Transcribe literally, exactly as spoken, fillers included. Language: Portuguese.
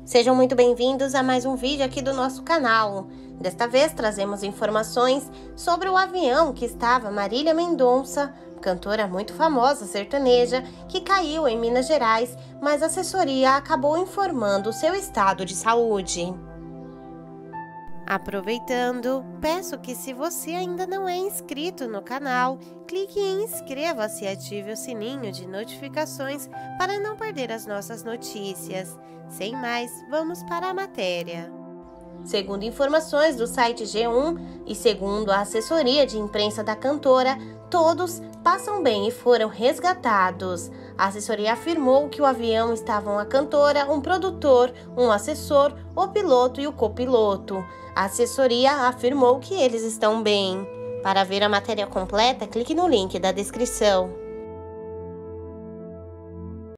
Sejam muito bem-vindos a mais um vídeo aqui do nosso canal. Desta vez trazemos informações sobre o avião que estava Marília Mendonça, cantora muito famosa sertaneja, que caiu em Minas Gerais, mas a assessoria acabou informando o seu estado de saúde. Aproveitando, peço que, se você ainda não é inscrito no canal, clique em inscreva-se e ative o sininho de notificações para não perder as nossas notícias. Sem mais, vamos para a matéria. Segundo informações do site G um e segundo a assessoria de imprensa da cantora, todos passam bem e foram resgatados. A assessoria afirmou que o avião estavam a cantora, um produtor, um assessor, o piloto e o copiloto. A assessoria afirmou que eles estão bem. Para ver a matéria completa, clique no link da descrição.